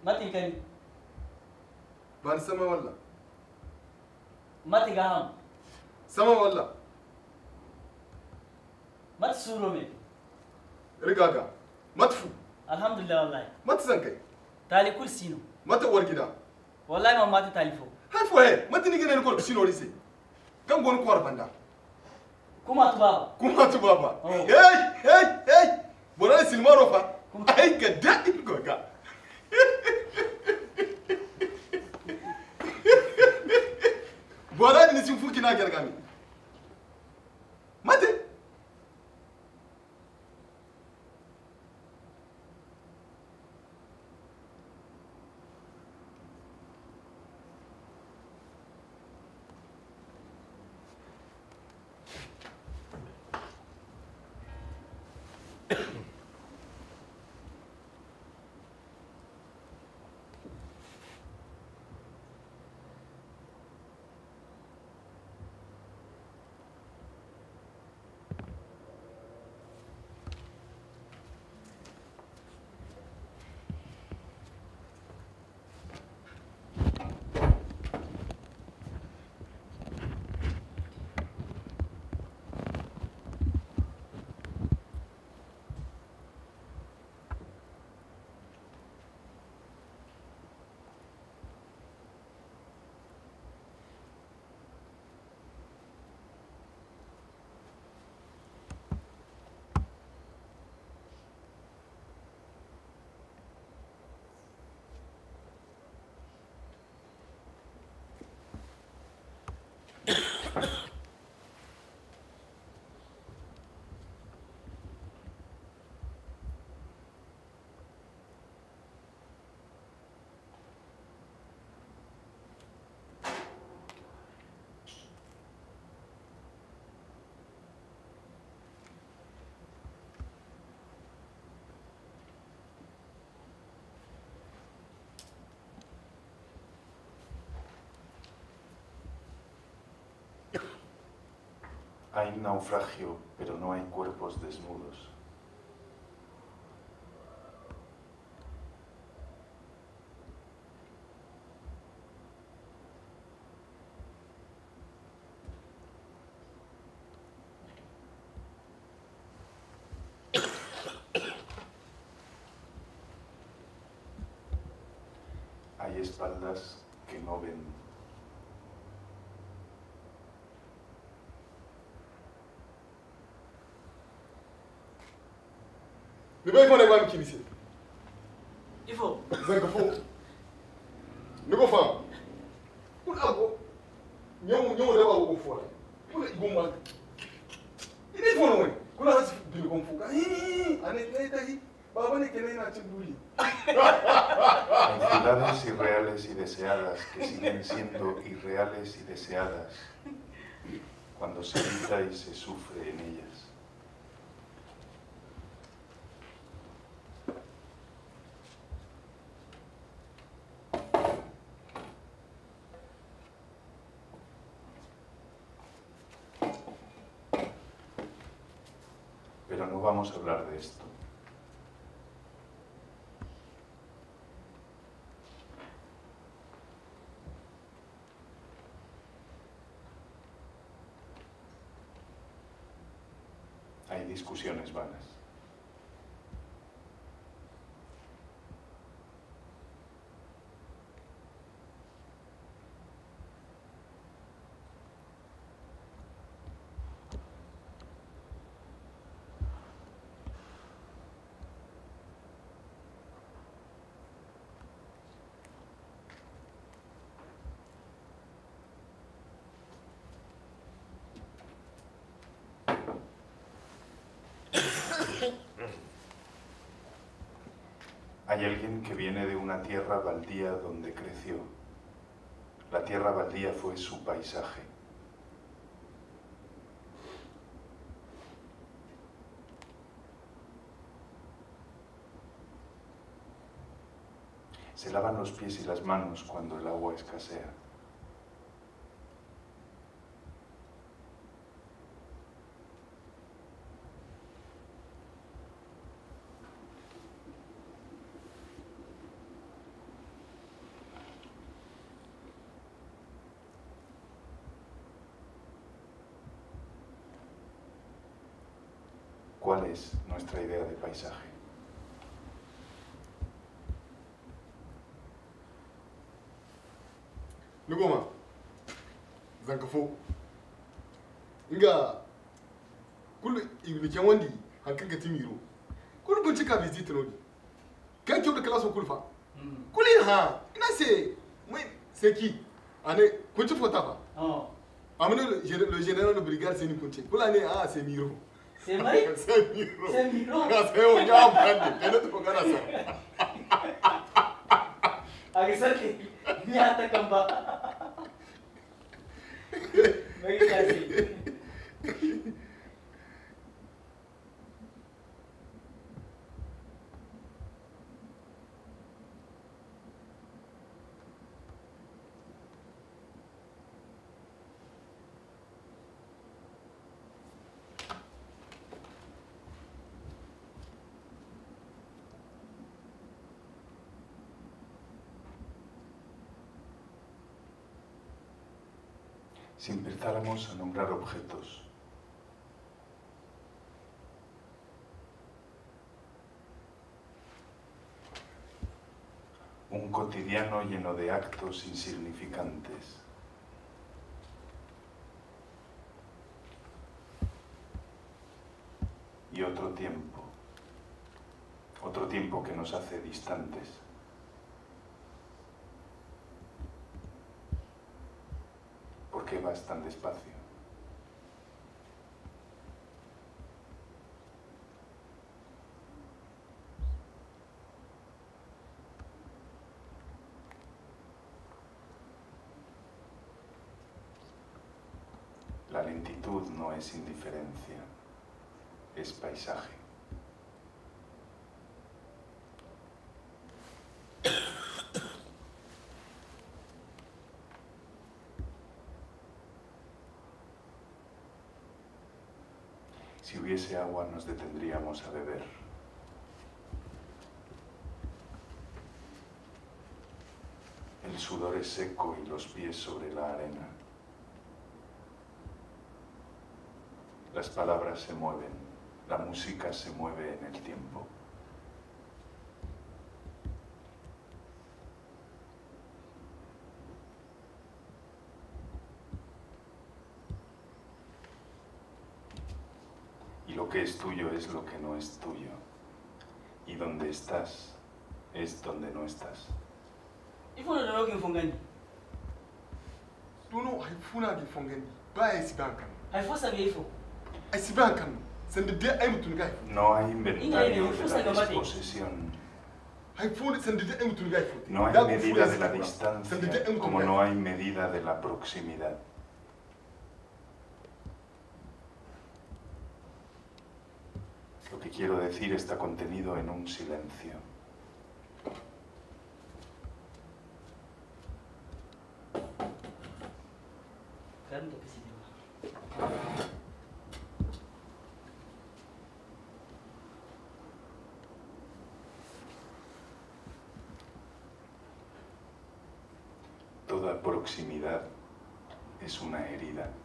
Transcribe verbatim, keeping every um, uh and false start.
mati kani ban sama walla mati gaham sama walla mati suro me rigaga matfu alhamdulillah wallahi mati zankai tali kul sino mata uwar gida wallahi ma mati talifo haifo he mati ni gane ko sino rise kan gon kwar banda kuma tu baba kuma tu baba Oh. hey hey hey bora silmaro fa ai ga dadi goga bora ni sin fuki na gargami mate Hay naufragio, pero no hay cuerpos desnudos. Hay espaldas que no ven. ni bai fone ba mi kinisi ifo zanka fo ni ko fam kun ago nyamu nyamu da ba ko fo kun igumma ini fo no kuna hasu bi ko fuka hi ane kai tai baba ne kenan yana cin duli Entidades irreales y deseadas que siguen siendo irreales y deseadas cuando se grita y se sufre en ellas. Pero no vamos a hablar de esto. Hay discusiones vanas. Hay alguien que viene de una tierra baldía donde creció. La tierra baldía fue su paisaje. Se lavan los pies y las manos cuando el agua escasea. ¿Cuál es nuestra idea de paisaje? Nugoma, zankafo, inga, kulu ibniken wandi hankal ga timiro, kulu bunci ka visite nodi, kan kyau da kalaso kulfa, kulu ha, ina se, mai seki, ane kunci fota fa, Oh. amene le général de brigade c'est ni kunci, kula ne ah c'est miro. C'est vrai? C'est miro. C'est miro. Ah c'est on ga brande, kene to kana sa. Agisaki, ni hata kamba. Mai kasi. Si empezáramos a nombrar objetos, un cotidiano lleno de actos insignificantes, y otro tiempo, otro tiempo que nos hace distantes. ¿Por qué vas tan despacio? La lentitud no es indiferencia, es paisaje. Si hubiese agua nos detendríamos a beber. El sudor es seco y los pies sobre la arena. Las palabras se mueven, la música se mueve en el tiempo. Y lo que es tuyo es lo que no es tuyo. Y donde estás es donde no estás. Il faut le donner qu'il faut gagner. Duno haifuna di fongani, ba ya siban kan. Il faut savoir il faut. Ai siban kan, sanda dai ai mutun ga. No hay inventario de la disposesión. Haifuna sanda dai ai mutun ga. No hay medida de la distancia como no hay medida de la proximidad. Lo que quiero decir está contenido en un silencio. Tanto que se lleva. Toda proximidad es una herida.